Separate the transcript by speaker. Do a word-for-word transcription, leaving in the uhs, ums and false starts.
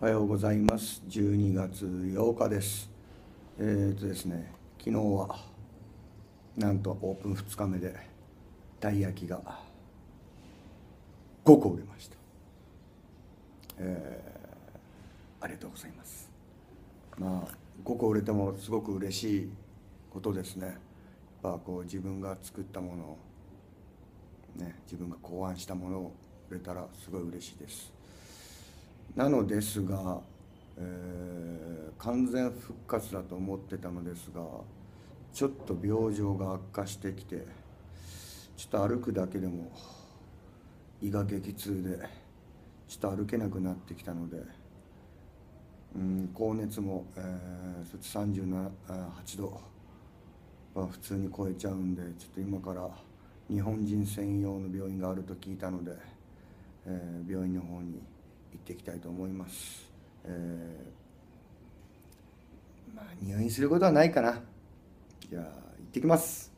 Speaker 1: おはようございます。じゅうにがつようかです。えーとですね、昨日はなんとオープンふつかめでたい焼きがごこ売れました。えー、ありがとうございます。まあごこ売れてもすごく嬉しいことですね。やっぱこう自分が作ったものをね、自分が考案したものを売れたらすごい嬉しいです。なのですが、えー完全復活だと思ってたのですが、ちょっと病状が悪化してきて、ちょっと歩くだけでも胃が激痛でちょっと歩けなくなってきたので、うん、高熱も、えー、そっちさんじゅうはちどは普通に超えちゃうんで、ちょっと今から日本人専用の病院があると聞いたので、えー病院の方に行ってきたいと思います。えーまあ入院することはないかな。じゃあ行ってきます。